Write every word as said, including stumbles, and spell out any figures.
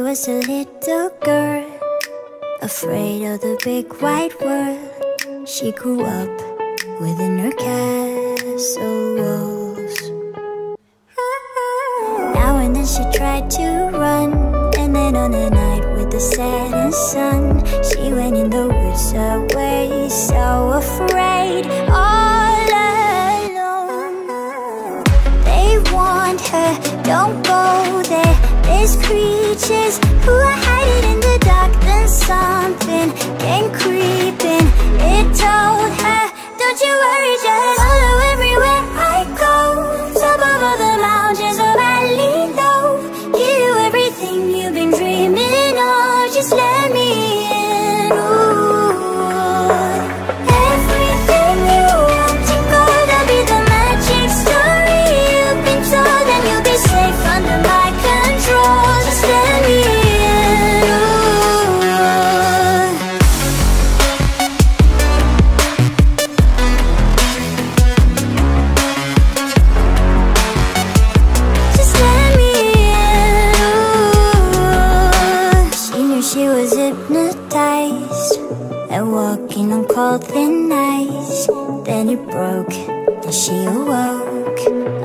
was a little girl, afraid of the big wide world. She grew up within her castle walls. Now and then she tried to run, and then on a night with the setting sun, she went in the woods away, so afraid, all alone. They warned her, don't go there, there's creatures who are hiding in the dark. Then something came creeping, it told her, don't you worry, just follow everywhere I go. Top of all the mountains or valley low, give you everything you've been dreaming of, just let me in. Ooh. Everything you want to go, that'll be the magic story you've been told, and you'll be safe under my control, just let me in. She was hypnotized and walking on cold thin ice. Then it broke and she awoke.